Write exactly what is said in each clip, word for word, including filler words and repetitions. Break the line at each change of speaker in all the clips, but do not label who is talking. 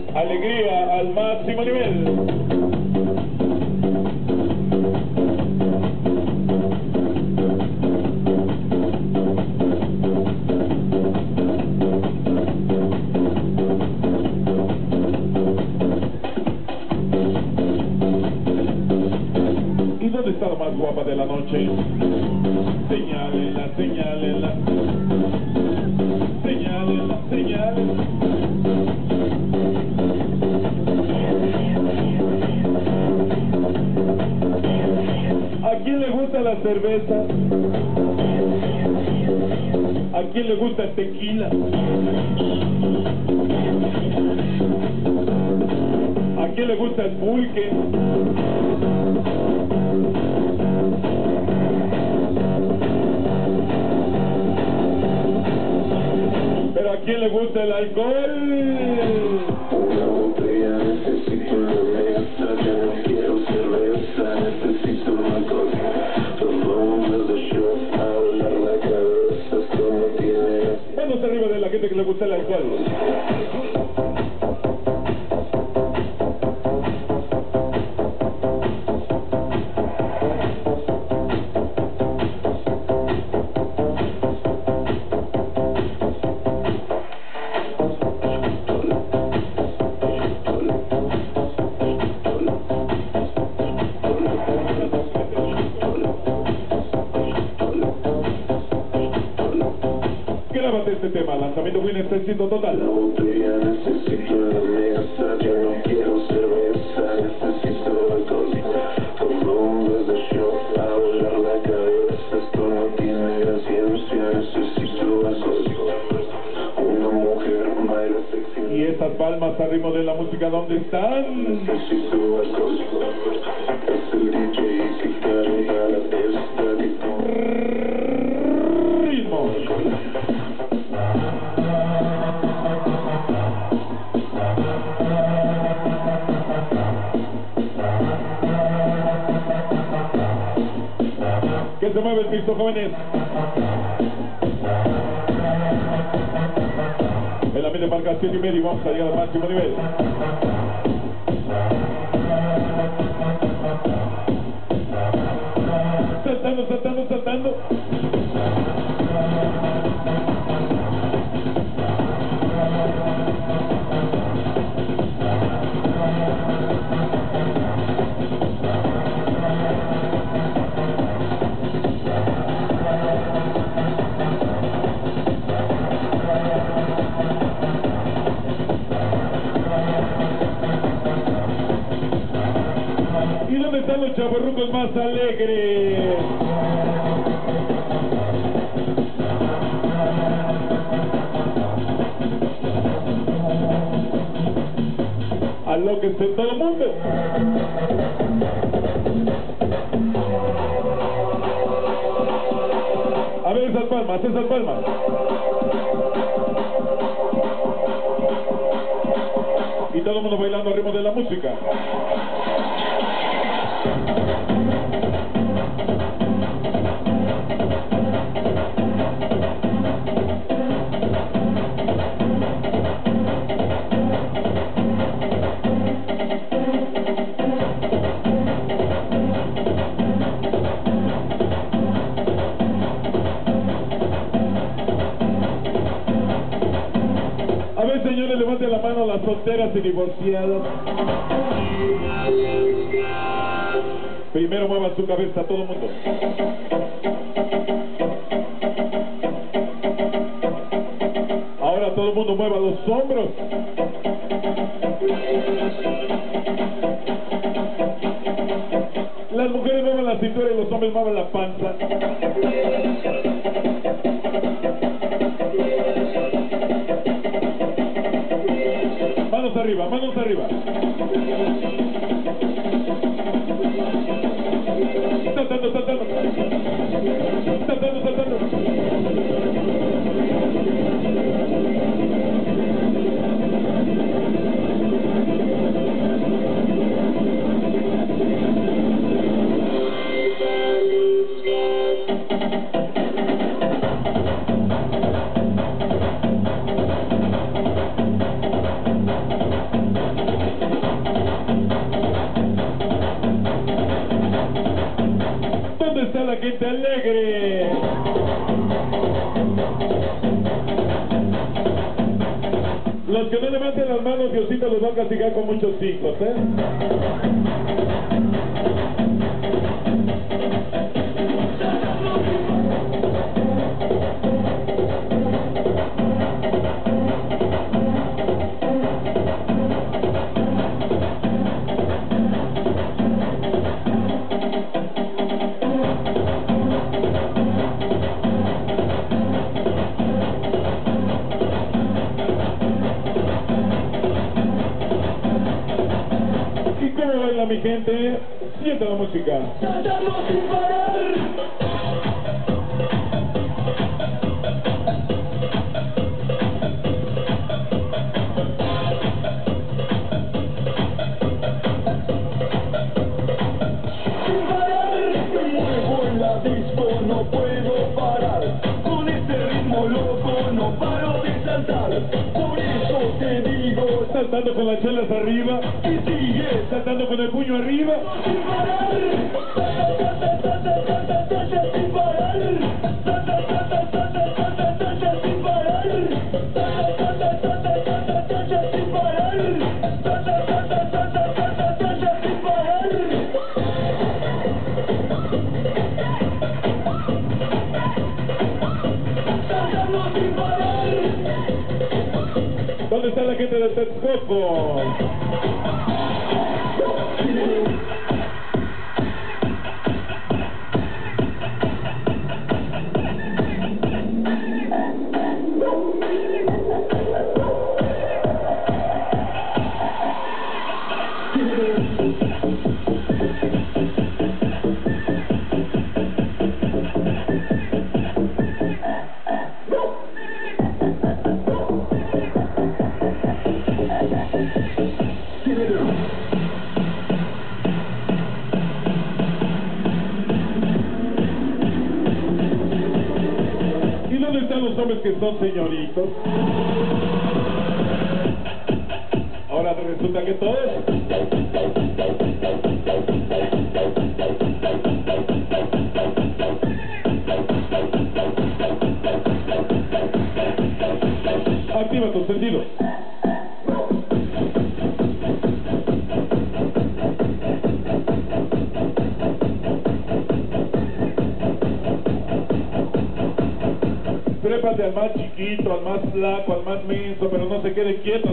Alegría al máximo nivel. ¿Y dónde está la más guapa de la noche? Señálenla, señálenla. Señálenla, señálenla. ¿A quién le gusta la cerveza? ¿A quién le gusta el tequila? ¿A quién le gusta el pulque? ¿Pero a quién le gusta el alcohol?
Una botella necesito una mesa, ya no quiero cerveza, necesito un alcohol. Los hombres de shot a volar la cabeza, esto no tiene.
Manos arriba de la gente que le gusta el alcohol. Grábate este tema, lanzamiento Winner éxito total.
La botella necesito una mesa, ya no quiero cerveza, necesito alcohol. Los hombres de shot a volar la cabeza, esto no tiene ciencia, necesito alcohol. Una mujer baila sexy.
Y esas palmas al ritmo de la música, ¿dónde están?
Necesito alcohol. Es el D J que canta la fiesta que
Ritmo. Que se mueve el piso, jóvenes. El ambiente marca siete y medio y vamos a llegar al máximo nivel. Saltando, saltando, saltando. ¿Y dónde están los chavorrucos más alegres? Alóquense todo el mundo. A ver esas palmas, esas palmas. Y todo el mundo bailando al ritmo de la música. A ver, señores, levanten la mano las solteras y divorciadas. Primero muevan su cabeza todo el mundo. Ahora todo el mundo mueva los hombros. Las mujeres muevan la cintura y los hombres muevan la panza. Manos arriba, manos arriba. Saltando, saltando. Saltando, saltando. levanten las manos, Diosito los va a castigar con muchos hijos, ¿eh? Baila mi gente, siente la música.
Saltando sin parar. Sin parar. Me muevo en la disco, no puedo parar. Con este ritmo loco no paro de saltar. Por eso te digo,
Saltando con las chelas arriba,
que sigue
saltando con el puño arriba.
sin parar. Salta, salta, salta, salta, salta sin parar. Salta, salta, salta, salta, salta sin parar. Salta, salta, salta, salta, salta sin parar. Salta, salta, salta, salta, salta sin parar. Saltando sin parar.
¿Dónde está la gente de Texcoco? ¿Y dónde están los hombres que son señoritos? Ahora resulta que todos. Activa tus sentidos. Trépate al más chiquito, al más flaco, al más menso, pero no se queden quietos.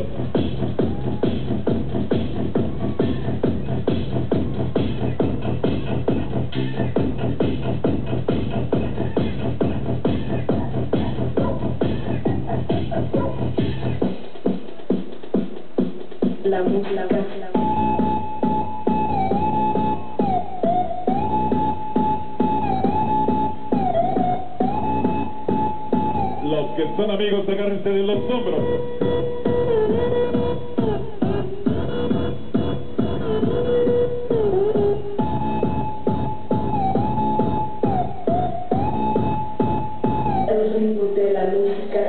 La música, la música.
Los que son amigos, agárrense de los hombros.
El ritmo de la música.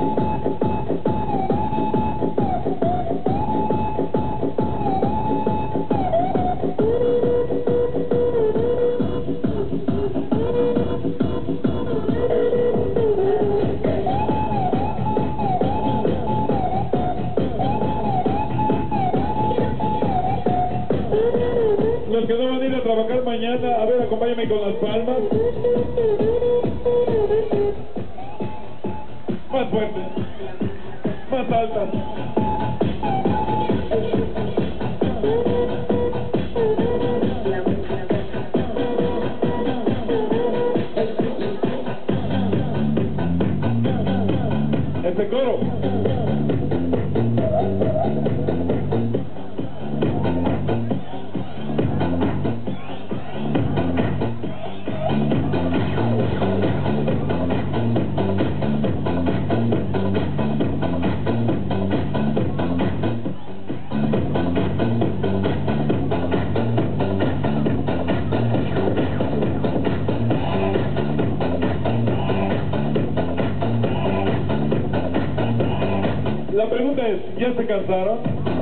Los que no van a ir a trabajar mañana, a ver, acompáñame con las palmas. Más fuerte, más altas.
La música.
Ese coro. La pregunta es, ¿ya se cansaron?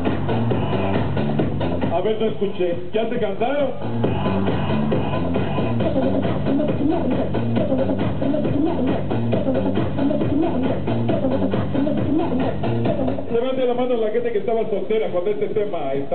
A ver, no escuché. ¿Ya se cansaron? Levante la mano a la gente que estaba soltera cuando este tema estaba.